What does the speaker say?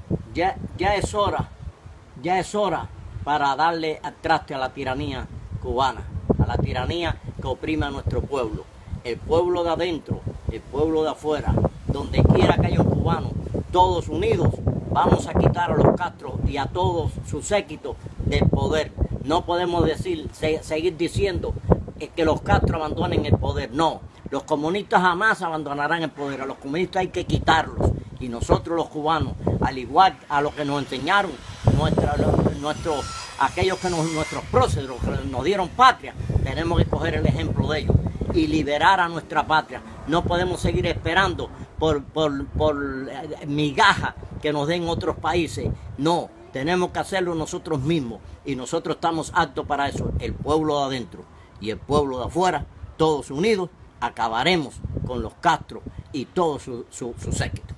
Ya es hora para darle al traste a la tiranía cubana, a la tiranía que oprime a nuestro pueblo. El pueblo de adentro, el pueblo de afuera, donde quiera que haya un cubano, todos unidos, vamos a quitar a los Castro y a todos sus séquitos del poder. No podemos seguir diciendo que los Castro abandonen el poder. No, los comunistas jamás abandonarán el poder. A los comunistas hay que quitarlos. Y nosotros los cubanos, al igual a lo que nos enseñaron nuestros próceres que nos dieron patria, tenemos que coger el ejemplo de ellos y liberar a nuestra patria. No podemos seguir esperando por migajas que nos den otros países. No, tenemos que hacerlo nosotros mismos y nosotros estamos aptos para eso. El pueblo de adentro y el pueblo de afuera, todos unidos, acabaremos con los Castro y todos sus séquitos.